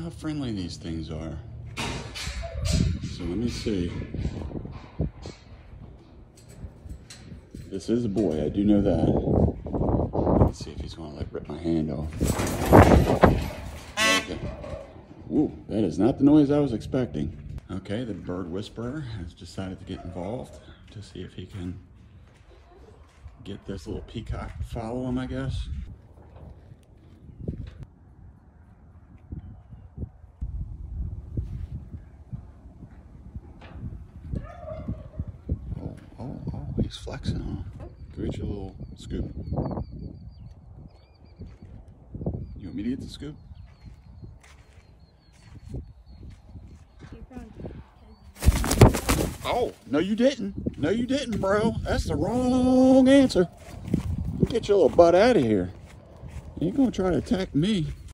how friendly these things are. So let me see. This is a boy, I do know that. Let's see if he's gonna like rip my hand off. Okay. Ooh, that is not the noise I was expecting. Okay, the bird whisperer has decided to get involved to see if he can get this little peacock to follow him, I guess. Oh, he's flexing on him. Go get your little scoop. You want me to get the scoop? Oh, no you didn't. No you didn't, bro. That's the wrong answer. You get your little butt out of here. You ain't gonna try to attack me.